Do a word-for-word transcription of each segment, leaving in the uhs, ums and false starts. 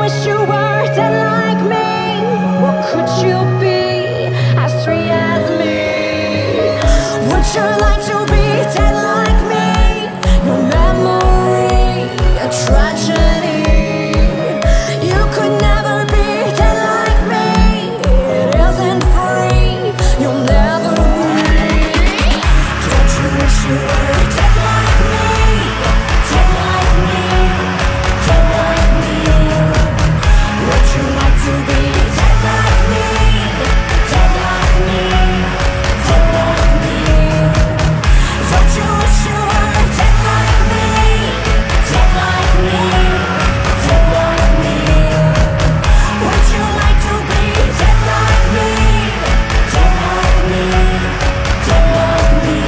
wish you were dead like me? What could you be as free as me? Would you like to be dead like me? No memory, a tragedy. You could never be dead like me. It isn't free, you'll never be. Don't you wish you were dead like me? Dead like me, dead like me. Would you like to be dead like me? Dead like me, dead like me. Don't you wish you were dead like me? Dead like me, dead like me. Would you like to be dead like me? Dead like me, dead like me.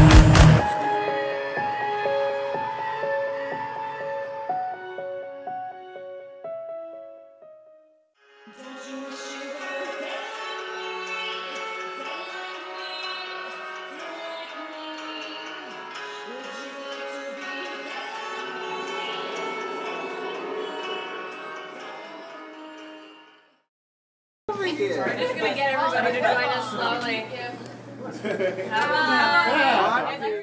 We're just gonna get everybody to join us slowly. Come on.